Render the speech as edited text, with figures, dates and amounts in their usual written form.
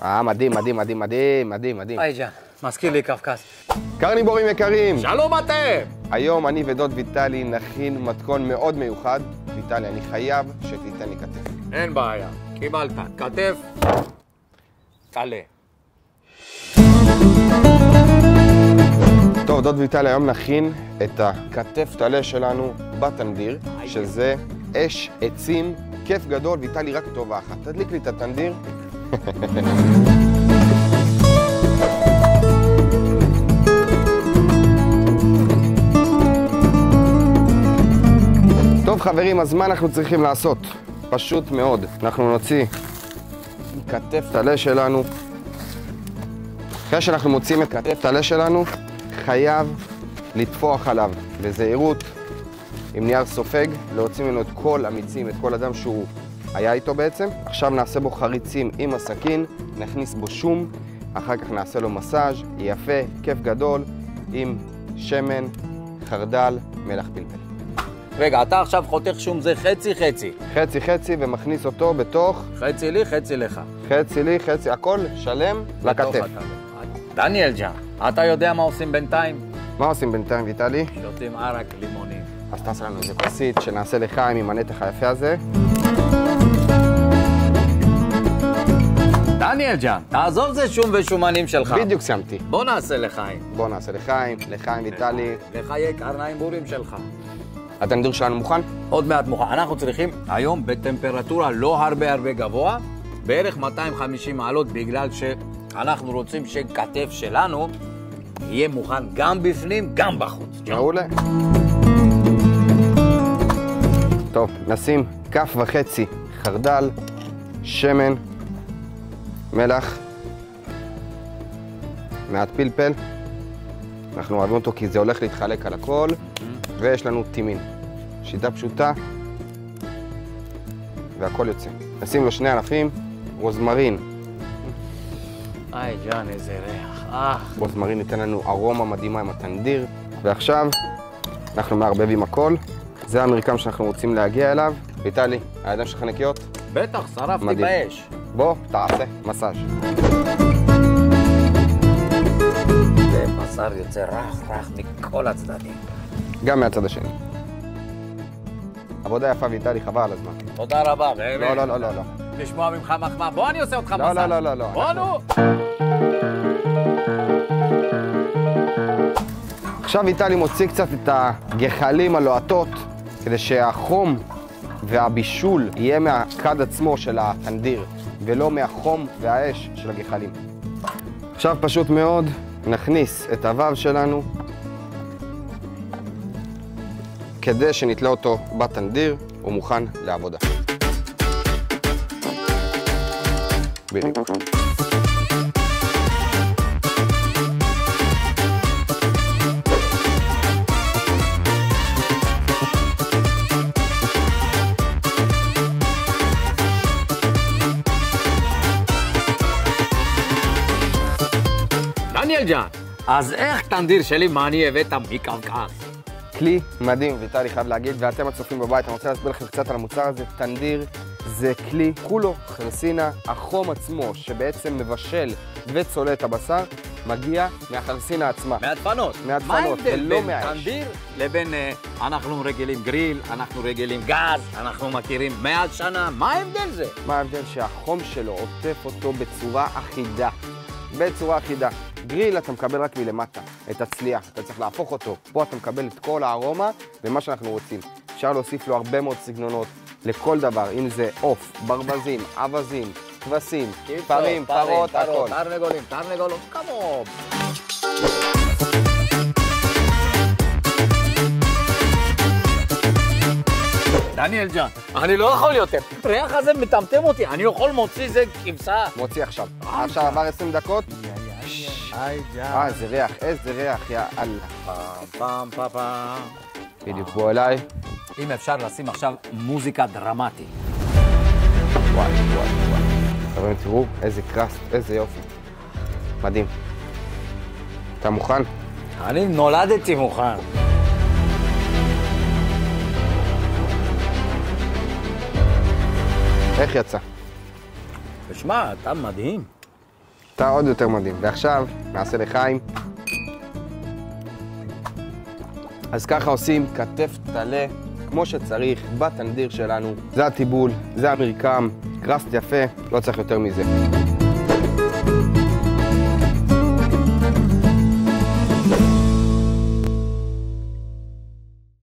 מדהים, מדהים, מדהים, מדהים, מדהים, מדהים. היי ג'אן, מזכיר לי קפקס. קרניבורים יקרים. שלום אתם! היום אני ודוד ויטלי נכין מתכון מאוד מיוחד. ויטלי, אני חייב שתיתן לי כתף. אין בעיה, קיבלת. כתף, תעלה. טוב, דוד ויטלי, היום נכין את הכתף תעלה שלנו בטנדיר, שזה אש עצים, כיף גדול. ויטלי, רק טובה אחת. תדליק לי את הטנדיר. טוב חברים, אז מה אנחנו צריכים לעשות? פשוט מאוד. אנחנו נוציא כתף תעלה שלנו. אחרי שאנחנו מוציאים את כתף תעלה שלנו, חייב לטפוח עליו בזהירות עם נייר סופג, להוציא ממנו את כל המיצים, את כל הדם שהוא היה איתו בעצם. עכשיו נעשה בו חריצים עם הסכין, נכניס בו שום, אחר כך נעשה לו מסאז' יפה, כיף גדול, עם שמן, חרדל, מלח פלפל. רגע, אתה עכשיו חותך שום זה חצי חצי. חצי חצי ומכניס אותו בתוך... חצי לי, חצי לך. חצי לי, חצי, הכל שלם לכתף. דניאל ג'אן, אתה יודע מה עושים בינתיים? מה עושים בינתיים, ויטלי? שותים ערק לימונים. אז תעשה לנו איזה כוסית שנעשה לחיים עם הנתח היפה הזה. דניאל ג'אן, תעזוב זה שום ושומנים שלך. בדיוק סיימתי. בוא נעשה לחיים. בוא נעשה לחיים, לחיים ויטלי. לחיי קרניים בורים שלך. הטנדיר שלנו מוכן? עוד מעט מוכן. אנחנו צריכים היום בטמפרטורה לא הרבה גבוה, בערך 250 מעלות, בגלל שאנחנו רוצים שכתף שלנו יהיה מוכן גם בפנים, גם בחוץ. מעולה. טוב, נשים כף וחצי חרדל, שמן, מלח, מעט פלפל. אנחנו אוהבים אותו כי זה הולך להתחלק על הכל. ויש לנו טימין. שיטה פשוטה, והכל יוצא. נשים לו 2 ענפים, רוזמרין. היי ג'אן, איזה ריח. רוזמרין ייתן לנו ארומה מדהימה עם הטנדיר. ועכשיו אנחנו מערבבים הכל. זה המרקם שאנחנו רוצים להגיע אליו. ויטלי, הידיים שלך נקיות? בטח, שרפתי באש. בוא, תעשה מסאז'. בשר יוצא רך מכל הצדדים. גם מהצד השני. עבודה יפה ויטלי, חבל על הזמן. תודה רבה, באמת. לא. לשמוע ממך מחמאה. בוא אני עושה אותך מסאז'. לא. בוא נו. עכשיו ויטלי מוציא קצת את הגחלים הלוהטות, כדי שהחום והבישול יהיה מהכד עצמו של הטנדיר, ולא מהחום והאש של הגחלים. עכשיו פשוט מאוד נכניס את הוו שלנו, כדי שנתלה אותו בטנדיר, הוא מוכן לעבודה. בדיוק. דניאל ג'אן, אז איך טנדיר שלי מה אני הבאת מקווקז? כלי מדהים, ויטלי חייב להגיד, ואתם הצופים בבית, אני רוצה להסביר לכם קצת על המוצר הזה. טנדיר זה כלי, כולו חרסינה, החום עצמו שבעצם מבשל וצולה את הבשר, מגיע מהחרסינה עצמה. מהדפנות. מה ההבדל בין טנדיר לבין אנחנו רגילים גריל, אנחנו רגילים גז, אנחנו מכירים 100 שנה, מה ההבדל זה? מה ההבדל? שהחום שלו עוטף אותו בצורה אחידה. בצורה אחידה. גריל אתה מקבל רק מלמטה, את הצלייה, אתה צריך להפוך אותו. פה אתה מקבל את כל הארומה ומה שאנחנו רוצים. אפשר להוסיף לו הרבה מאוד סגנונות לכל דבר, אם זה עוף, ברווזים, אווזים, כבשים, פרים, פרות, הכל. תרנגולים, כמו. דניאל ג'אן, אני לא יכול יותר. ריח הזה מטמטם אותי, אני יכול מוציא זה כבשה. מוציא עכשיו. עכשיו עבר 20 דקות. היי ג'אן. איזה ריח, יא אללה. פעם. בדיוק, בוא אליי. אם אפשר לשים עכשיו מוזיקה דרמטית. וואי. חברים, תראו איזה קרסט, איזה יופי. מדהים. אתה מוכן? אני נולדתי מוכן. איך יצא? תשמע, אתה מדהים. אתה עוד יותר מדהים. ועכשיו נעשה לחיים. אז ככה עושים כתף טלה כמו שצריך בטנדיר שלנו. זה הטיבול, זה המרקם, קרסט יפה, לא צריך יותר מזה.